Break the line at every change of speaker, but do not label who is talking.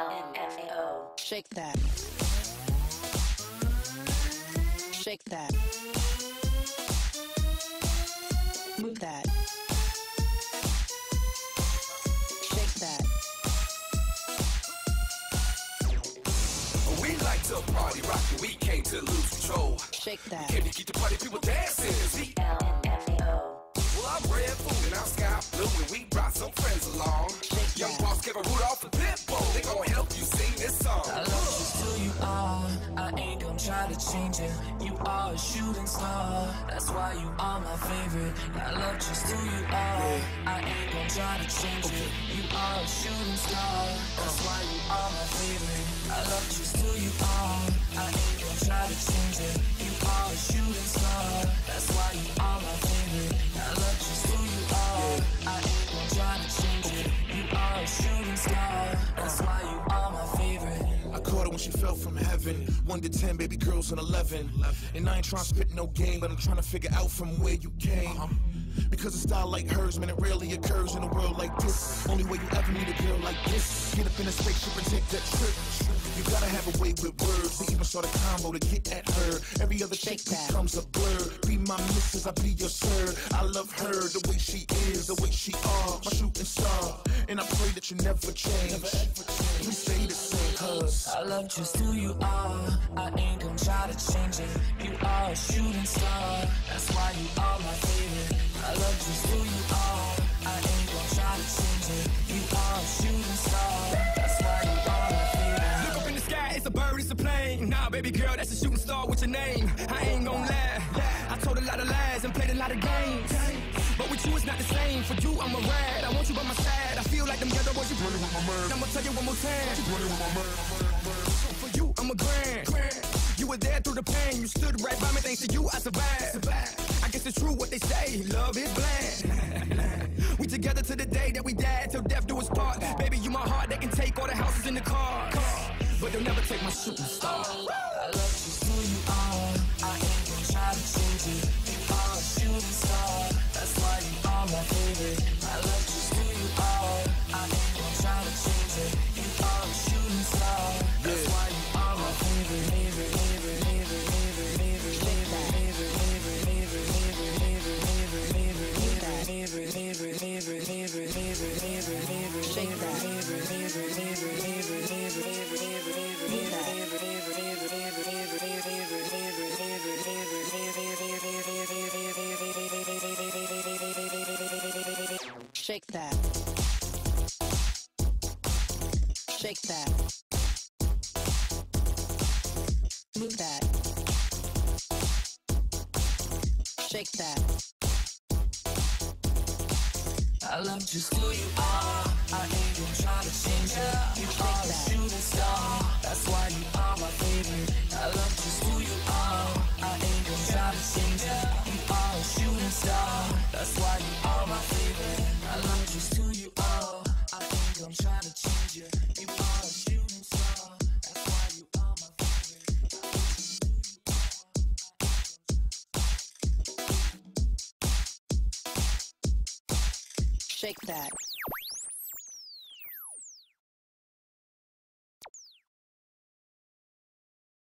LMFAO.
Shake that. Shake that. Move that. Shake that.
We like to party, rock, and we came to lose control.
Shake that.
Came to keep the party people dancing. See,
LMFAO.
well, I'm red food and I'm sky blue, and we brought some friends along. Young boss Kevin Rudolph and Pitbull, they gon' help you sing this song.
I love just who you are, I ain't gon' try to change it. You are a shooting star, that's why you are my favorite. I love just who you are, I ain't gon' try to change it. You are a shooting star, that's why you are my favorite. I love just who you are, I ain't gon' try to change it. You are a shooting star, that's why you are my favorite. I love just who you are, I ain't gon' try to change it. You are a shooting star, that's why you are my favorite.
I caught her when she fell from heaven. 1 to 10, baby girls, and 11. And I ain't trying to spit no game, but I'm trying to figure out from where you came. Because a style like hers, man, it rarely occurs in a world like this. Only way you ever meet a girl like this. Get up in a spaceship and take that trip. You gotta have a way with words. They even start a combo to get at her. Every other chick becomes a blur. Be my missus, I be your sir. I love her, the way she is, the way she are. My shooting star. And I pray that you never change. Please stay the same, cuz
I love just who you are, I ain't gon' try to change it. You are a shooting star, that's why you are my favorite. I love just who you are, I ain't gon' try to change it. You are a shooting star, that's why you are my favorite.
Look up in the sky, it's a bird, it's a plane. Nah, baby girl, that's a shooting star with your name. I ain't gon' lie, I told a lot of lies and played a lot of games. But with you, it's not the same. For you, I'm a rad. I want you by my side. I feel like them other boys, you running with my man. I'ma tell you one more time. You running with my man. So for you, I'm a grand. You were there through the pain. You stood right by me. Thanks to you, I survived. I guess it's true what they say. Love is blind. We together to the day that we died. Till death do us part. Baby, you my heart. They can take all the houses in the car. But they'll never take my shooting star.
I love just who you are, I ain't gon' try to change it. You are a shooting star, that's why you are my favorite. I love just who you are, I ain't gon' try to change it. You are a shooting star, that's why you are my favorite. Favorite, favorite, favorite, favorite, favorite, favorite, favorite, favorite, favorite, favorite, favorite, favorite, favorite, favorite, favorite, favorite, favorite, favorite, favorite,
Shake that.
favorite, favorite, favorite, favorite, favorite,
Shake that. Shake that. Move that. Shake that.
I love just who you are, I ain't gon' try to change it. You are a shooting star, that's why you are my favorite. I love just who you are, I ain't gon' try to change it. You are a shooting star, that's why you are my favorite. I love just who you are, I ain't gon' try to change it. You are a shooting star, that's why you are my favorite.
Shake that.